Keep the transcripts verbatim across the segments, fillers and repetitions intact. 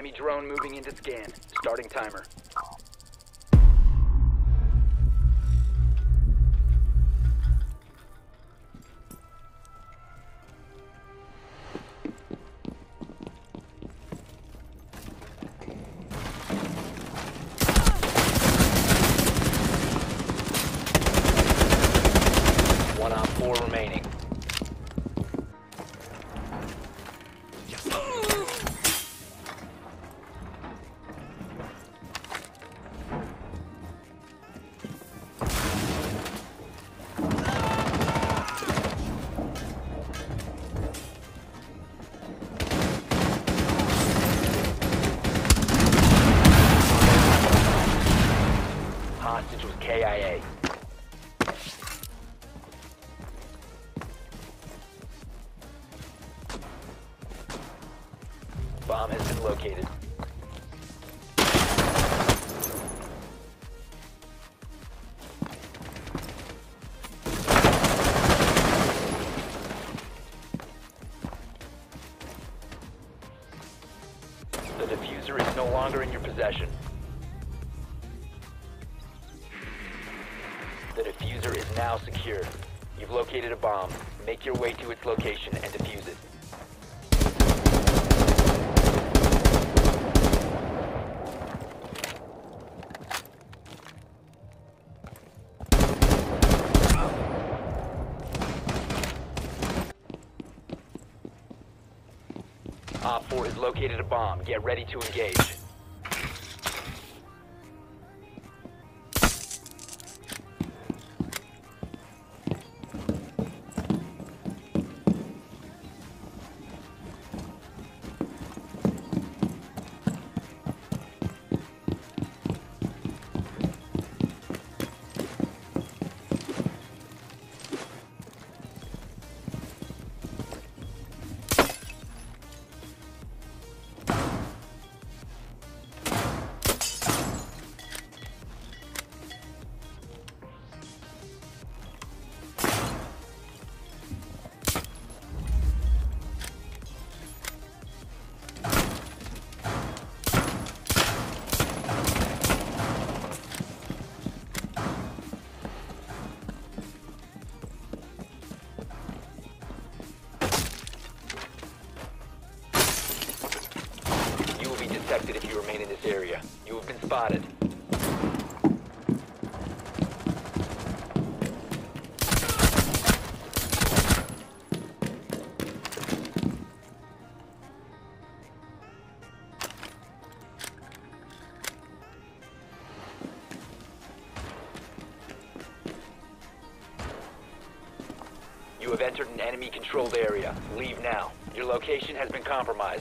Enemy drone moving into scan. Starting timer. One on four remaining. Hostage was K I A. Bomb has been located. The diffuser is no longer in your possession. The diffuser is now secure. You've located a bomb. Make your way to its location and defuse it. Op four has located a bomb. Get ready to engage. Detected if you remain in this area. You have been spotted. You have entered an enemy-controlled area. Leave now. Your location has been compromised.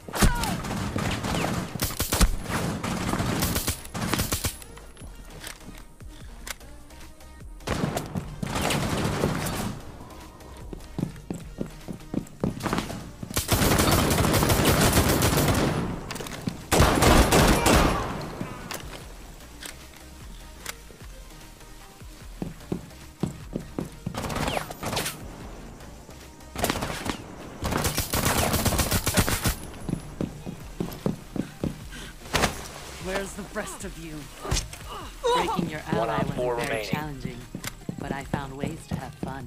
Where's the rest of you? Breaking your One ally on was four very remaining. challenging, but I found ways to have fun.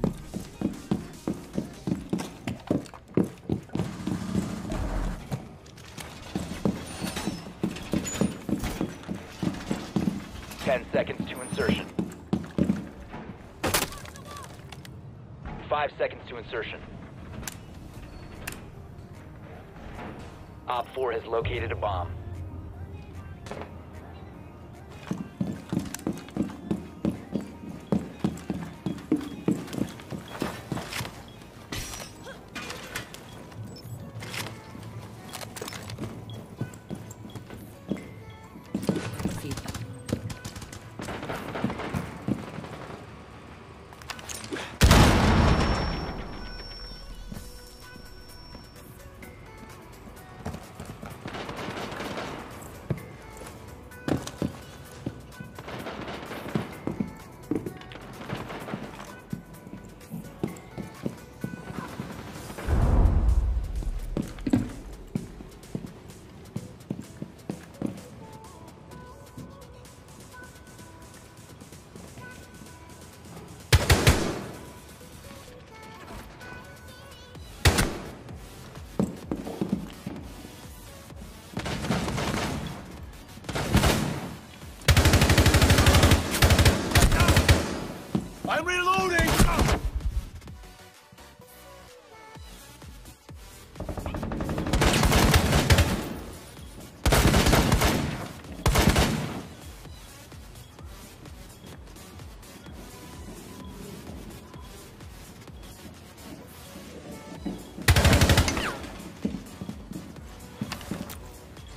Ten seconds to insertion. Five seconds to insertion. Op four has located a bomb.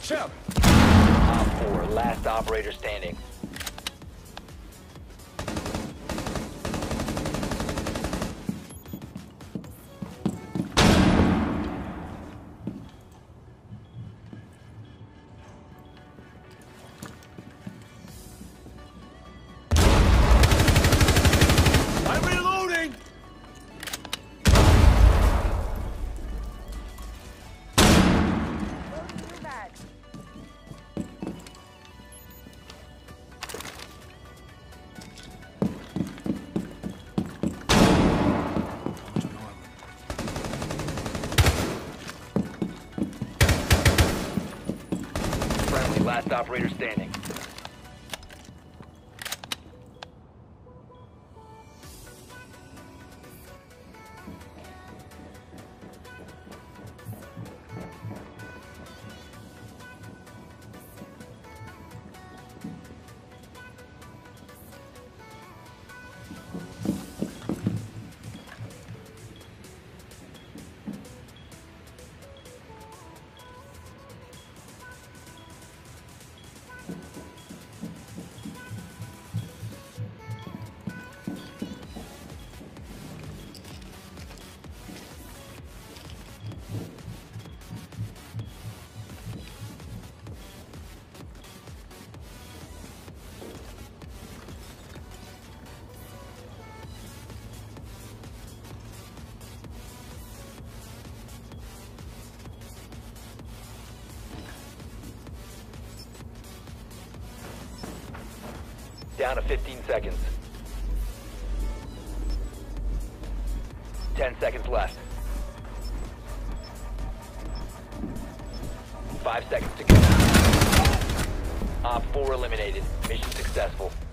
Watch out! Op four, last operator standing. I'm reloading! Friendly, last operator standing. Down to fifteen seconds. ten seconds left. Five seconds to go. Op four eliminated. Mission successful.